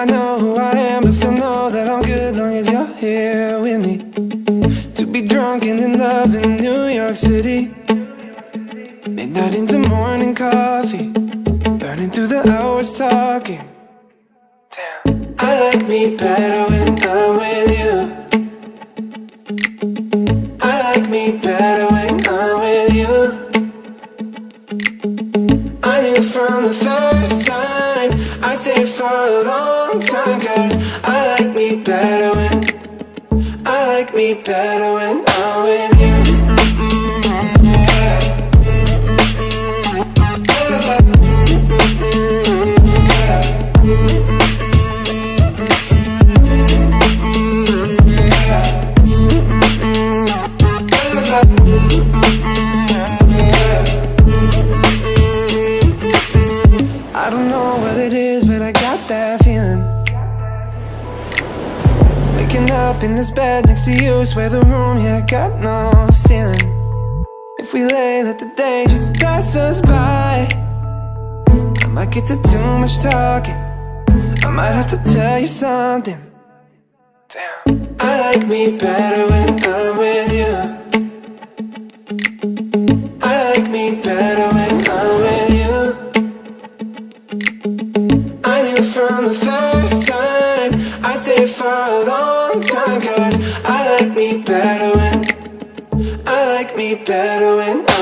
I know who I am, but still know that I'm good long as you're here with me. To be drunk and in love in New York City, midnight into morning coffee, burning through the hours talking. Damn, I like me better when I'm with you. I like me better when I'm with you. I knew from the first time I'd stay for a long time, 'cause I like me better when I'm with you. I don't know what it is, but I got that feeling. Waking up in this bed next to you, swear the room, yeah, got no ceiling. If we lay, let the day just pass us by. I might get to too much talking, I might have to tell you something. Damn, I like me better when I'm with you. I like me better when I'm with you. I knew from the first time I'd stay for a long time, 'cause I like me better when